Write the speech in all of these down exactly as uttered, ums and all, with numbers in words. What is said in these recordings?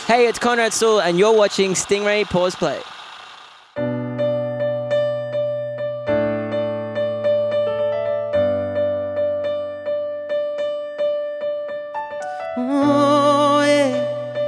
Hey, it's Conrad Sewell, and you're watching Stingray Pause Play. Oh, yeah.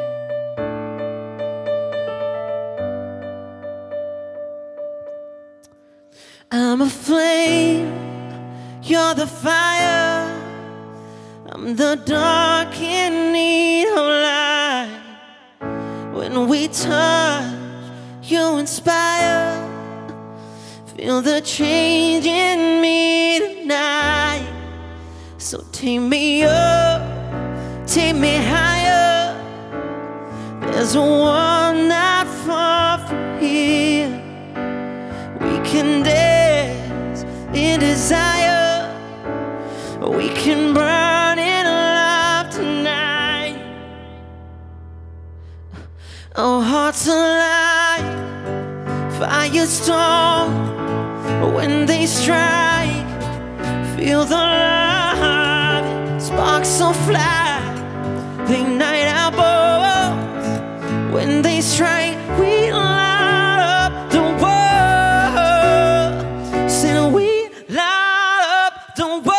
I'm a flame, you're the fire. I'm the dark in need of light. When we touch, you inspire. Feel the change in me tonight. So take me up, take me higher. There's a one not far from here. We can dance in desire. We can burn in love tonight. Our hearts alight, firestorm. When they strike, feel the love. Sparks so fly, they ignite our bones. When they strike, we light up the world. Say we light up the world.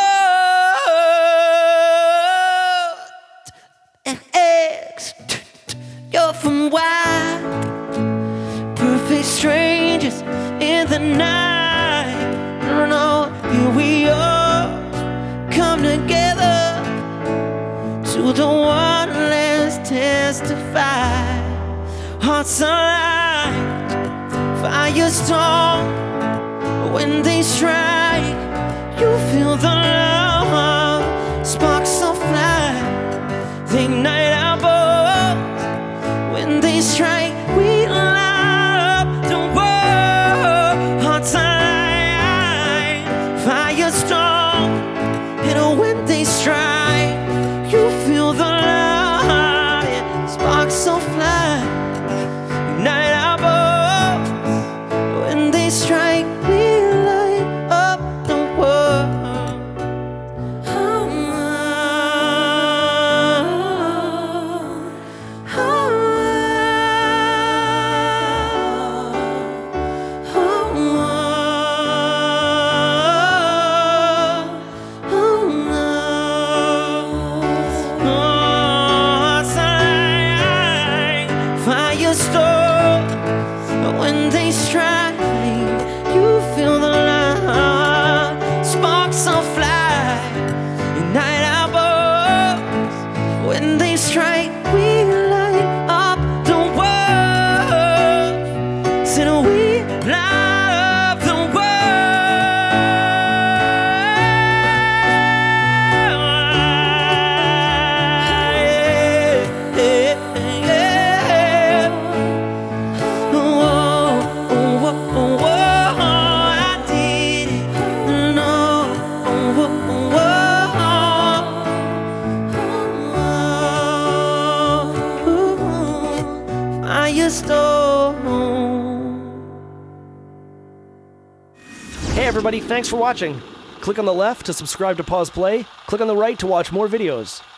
X, you're from wide, perfect strangers in the night. No, no, here we are, come together to the one, let's testify. Hearts alight, firestorm. When they strike, you feel the love. Sparks so fly, they ignite our bones. When they strike, we light up the world. Hearts alight, firestorm. And when they strike, you feel the love. Yeah. Sparks so fly, ignite our bones. When they strike, we light up the world. Oh, oh, oh, oh, oh. Firestorm. When they strike, you feel the love. Sparks so fly, ignite our bones. When they strike, we light up the world. Said we light up the world. Yeah, yeah, yeah. Oh, oh, oh, oh, I did it. No, oh, oh, oh, oh, firestorm. Hey everybody, thanks for watching. Click on the left to subscribe to Pause Play. Click on the right to watch more videos.